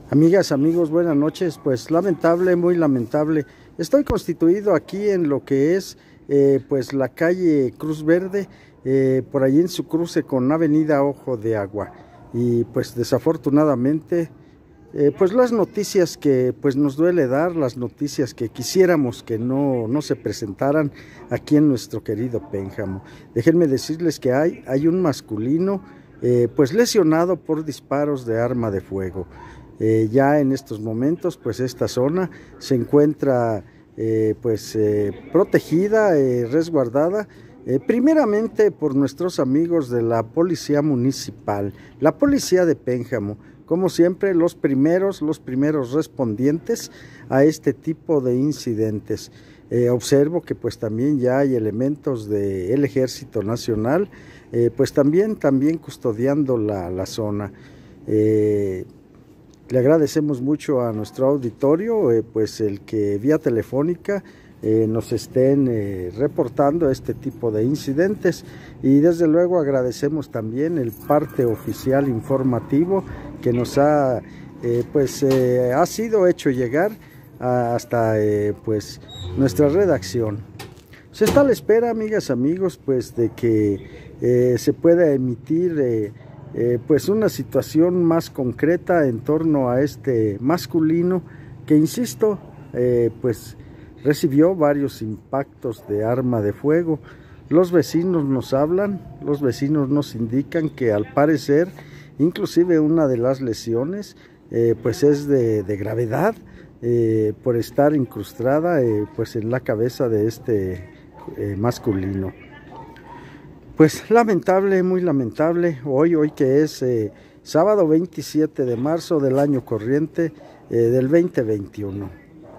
Amigas, amigos, buenas noches. Pues lamentable, muy lamentable. Estoy constituido aquí en lo que es pues la calle Cruz Verde, por allí en su cruce con Avenida Ojo de Agua. Y pues desafortunadamente, pues las noticias que pues nos duele dar, las noticias que quisiéramos que no se presentaran aquí en nuestro querido Pénjamo. Déjenme decirles que hay un masculino pues lesionado por disparos de arma de fuego. Ya en estos momentos pues esta zona se encuentra protegida, resguardada primeramente por nuestros amigos de la Policía Municipal, la Policía de Pénjamo, como siempre los primeros respondientes a este tipo de incidentes. Observo que pues también ya hay elementos del Ejército Nacional pues también custodiando la zona. Le agradecemos mucho a nuestro auditorio, pues el que vía telefónica nos estén reportando este tipo de incidentes, y desde luego agradecemos también el parte oficial informativo que nos ha sido hecho llegar hasta pues nuestra redacción. Se está a la espera, amigas, amigos, pues de que se pueda emitir pues una situación más concreta en torno a este masculino que, insisto, pues recibió varios impactos de arma de fuego. Los vecinos nos hablan, los vecinos nos indican que al parecer inclusive una de las lesiones pues es de gravedad por estar incrustada pues en la cabeza de este masculino. Pues lamentable, muy lamentable, hoy que es sábado 27 de marzo del año corriente del 2021.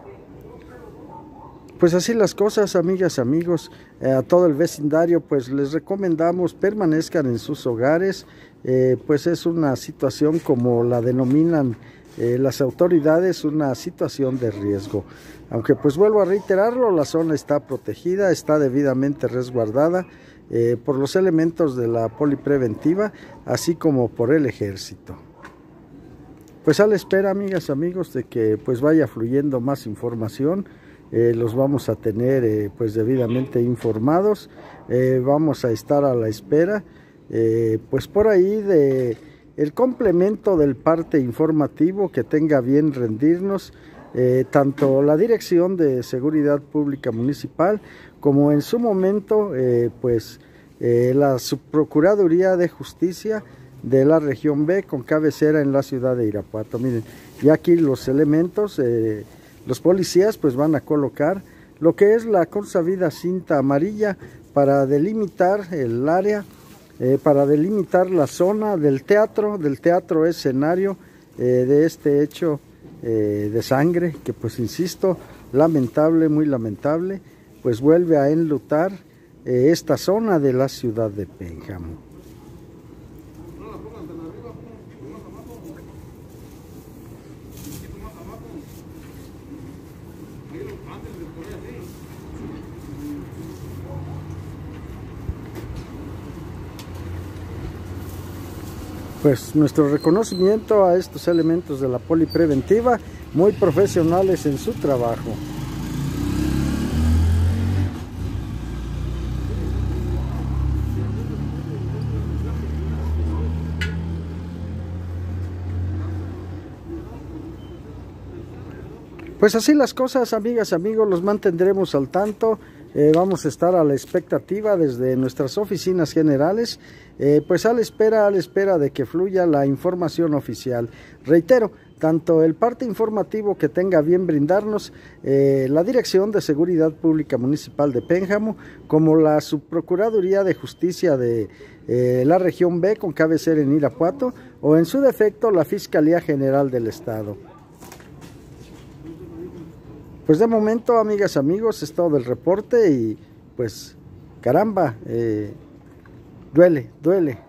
Pues así las cosas, amigas, amigos, a todo el vecindario pues les recomendamos permanezcan en sus hogares, pues es una situación, como la denominan las autoridades, una situación de riesgo. Aunque pues vuelvo a reiterarlo, la zona está protegida, está debidamente resguardada por los elementos de la polipreventiva, así como por el ejército. Pues a la espera, amigas, amigos, de que pues vaya fluyendo más información, los vamos a tener pues debidamente informados, vamos a estar a la espera pues por ahí de el complemento del parte informativo que tenga bien rendirnos tanto la Dirección de Seguridad Pública Municipal como en su momento la Subprocuraduría de Justicia de la región B, con cabecera en la ciudad de Irapuato. Miren, ya aquí los elementos, los policías pues van a colocar lo que es la consabida cinta amarilla para delimitar el área, para delimitar la zona del teatro escenario de este hecho de sangre que pues insisto, lamentable, muy lamentable, pues vuelve a enlutar esta zona de la ciudad de Pénjamo. Pues nuestro reconocimiento a estos elementos de la polipreventiva, muy profesionales en su trabajo. Pues así las cosas, amigas, amigos, los mantendremos al tanto. Vamos a estar a la expectativa desde nuestras oficinas generales, pues a la espera de que fluya la información oficial. Reitero, tanto el parte informativo que tenga bien brindarnos la Dirección de Seguridad Pública Municipal de Pénjamo, como la Subprocuraduría de Justicia de la región B, con cabecera en Irapuato, o en su defecto la Fiscalía General del Estado. Pues de momento, amigas, amigos, es todo el reporte y pues caramba, duele.